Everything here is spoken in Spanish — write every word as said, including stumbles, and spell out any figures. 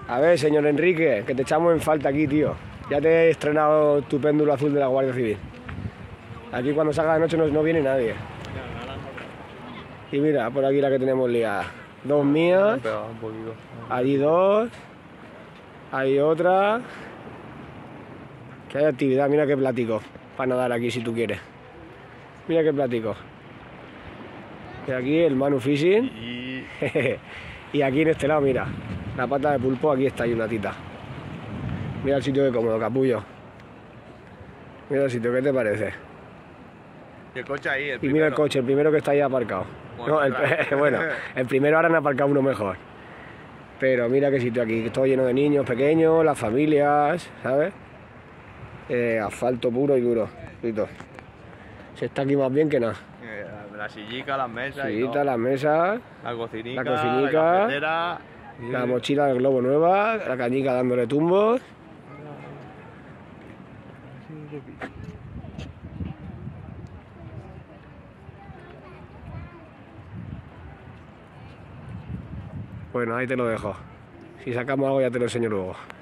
A ver, señor Enrique, que te echamos en falta aquí, tío. Ya te he estrenado tu péndulo azul de la Guardia Civil. Aquí cuando salga de noche no, no viene nadie. Y mira, por aquí la que tenemos liada. Dos mías. Allí dos. Hay otra. Que hay actividad, mira qué plático. Para nadar aquí si tú quieres. Mira qué plático. Y aquí el Manu Fishing. Y... y aquí en este lado, mira. La pata de pulpo, aquí está, hay una tita. Mira el sitio de cómodo, capullo. Mira el sitio, ¿qué te parece? Y el coche ahí, el y primero. mira el coche, el primero que está ahí aparcado. Bueno, no, el, bueno, el primero ahora han aparcado uno mejor. Pero mira qué sitio aquí, todo lleno de niños pequeños, las familias, ¿sabes? Eh, asfalto puro y duro. Se está aquí más bien que nada. Eh, la sillica, las mesas. Sillita, las mesas. La cocinica, la, cocinica, la cafetera. La mochila del globo nueva, la cañica dándole tumbos. Bueno, ahí te lo dejo. Si sacamos algo ya te lo enseño luego.